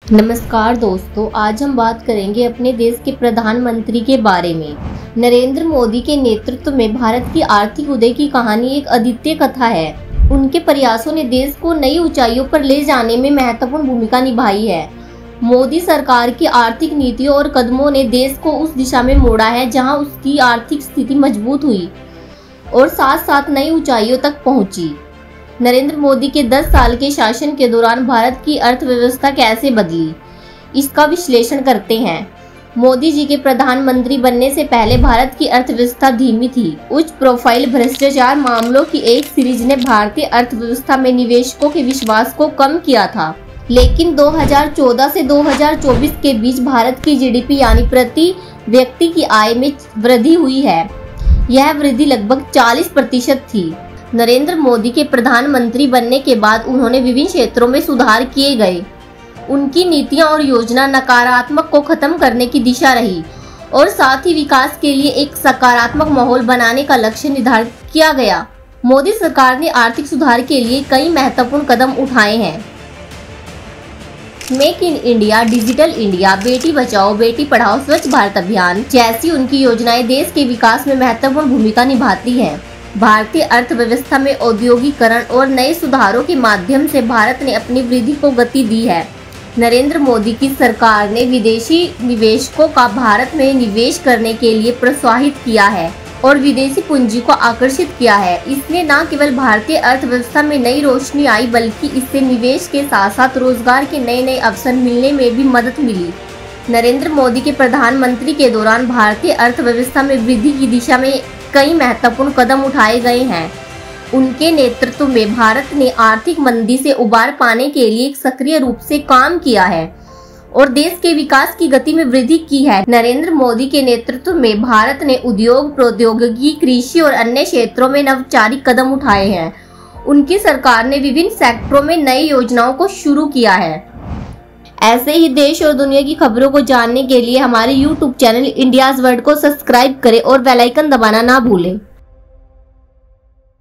नमस्कार दोस्तों, आज हम बात करेंगे अपने देश के प्रधानमंत्री के बारे में। नरेंद्र मोदी के नेतृत्व में भारत की आर्थिक उदय की कहानी एक अद्वितीय कथा है। उनके प्रयासों ने देश को नई ऊंचाइयों पर ले जाने में महत्वपूर्ण भूमिका निभाई है। मोदी सरकार की आर्थिक नीतियों और कदमों ने देश को उस दिशा में मोड़ा है जहां उसकी आर्थिक स्थिति मजबूत हुई और साथ साथ नई ऊंचाइयों तक पहुंची। नरेंद्र मोदी के 10 साल के शासन के दौरान भारत की अर्थव्यवस्था कैसे बदली, इसका विश्लेषण करते हैं। मोदी जी के प्रधानमंत्री बनने से पहले भारत की अर्थव्यवस्था धीमी थी। उच्च प्रोफाइल भ्रष्टाचार मामलों की एक सीरीज ने भारतीय अर्थव्यवस्था में निवेशकों के विश्वास को कम किया था। लेकिन 2014 से 2024 के बीच भारत की जीडीपी यानी प्रति व्यक्ति की आय में वृद्धि हुई है। यह वृद्धि लगभग 40% थी। नरेंद्र मोदी के प्रधानमंत्री बनने के बाद उन्होंने विभिन्न क्षेत्रों में सुधार किए गए। उनकी नीतियां और योजना नकारात्मक को खत्म करने की दिशा रही और साथ ही विकास के लिए एक सकारात्मक माहौल बनाने का लक्ष्य निर्धारित किया गया। मोदी सरकार ने आर्थिक सुधार के लिए कई महत्वपूर्ण कदम उठाए हैं। Make in India, digital India, बेटी बचाओ बेटी पढ़ाओ, स्वच्छ भारत अभियान जैसी उनकी योजनाएं देश के विकास में महत्वपूर्ण भूमिका निभाती हैं। भारतीय अर्थव्यवस्था में औद्योगिकरण और नए सुधारों के माध्यम से भारत ने अपनी वृद्धि को गति दी है। नरेंद्र मोदी की सरकार ने विदेशी निवेशकों का भारत में निवेश करने के लिए प्रोत्साहित किया है और विदेशी पूंजी को आकर्षित किया है। इसने न केवल भारतीय अर्थव्यवस्था में नई रोशनी आई, बल्कि इससे निवेश के साथ साथ रोजगार के नए नए अवसर मिलने में भी मदद मिली। नरेंद्र मोदी के प्रधानमंत्री के दौरान भारतीय अर्थव्यवस्था में वृद्धि की दिशा में कई महत्वपूर्ण कदम उठाए गए हैं। उनके नेतृत्व में भारत ने आर्थिक मंदी से उबार पाने के लिए सक्रिय रूप से काम किया है और देश के विकास की गति में वृद्धि की है। नरेंद्र मोदी के नेतृत्व में भारत ने उद्योग, प्रौद्योगिकी, कृषि और अन्य क्षेत्रों में नवाचारी कदम उठाए हैं। उनकी सरकार ने विभिन्न सेक्टरों में नई योजनाओं को शुरू किया है। ऐसे ही देश और दुनिया की खबरों को जानने के लिए हमारे YouTube चैनल इंडियाज वर्ल्ड को सब्सक्राइब करें और बेल आइकन दबाना ना भूलें।